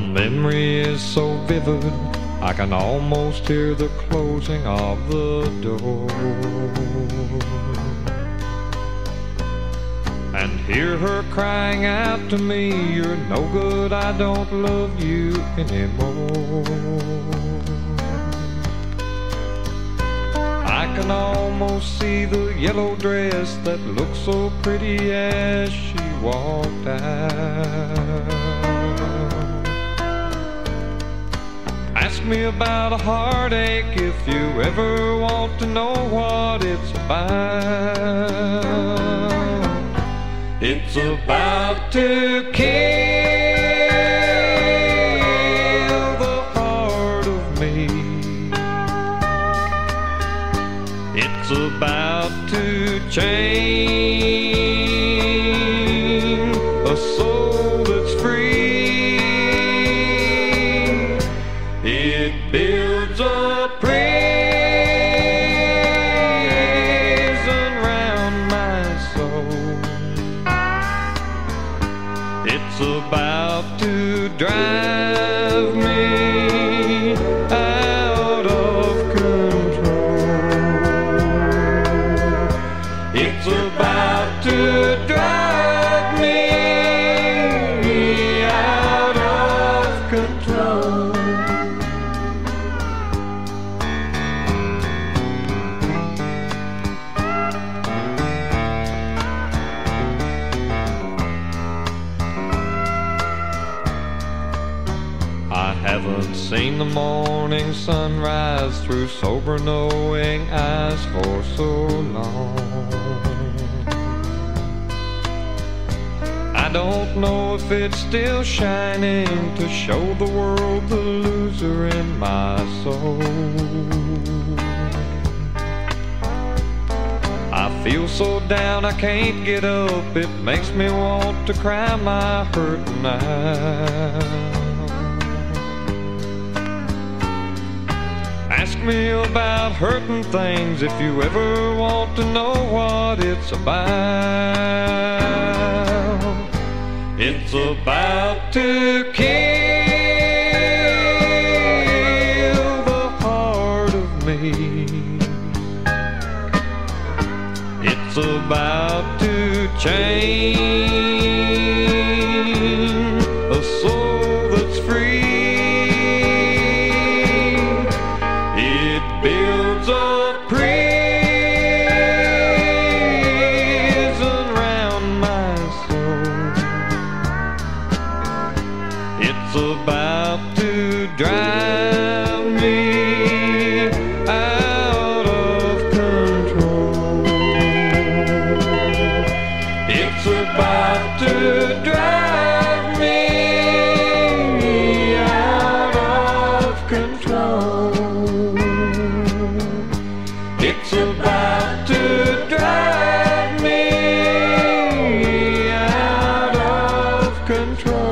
memory is so vivid, I can almost hear the closing of the door, and hear her crying out to me, "You're no good, I don't love you anymore." I can almost see the yellow dress that looked so pretty as she walked out. Ask me about a heartache if you ever want to know what it's about. It's about to kill the heart of me. It's about to change a soul that's free. It builds a prison round my soul. It's about to drive me out of control. It's about to drive me out of control. I haven't seen the morning sunrise through sober knowing eyes for so long. I don't know if it's still shining to show the world the loser in my soul. I feel so down I can't get up, it makes me want to cry my hurting out. Ask me about hurting things if you ever want to know what it's about. It's about to kill the heart of me. It's about to change a soul that's free. It builds a prison round my soul. It's about to drive me out of control. It's about to drive me out of control. It's about to drive me out of control.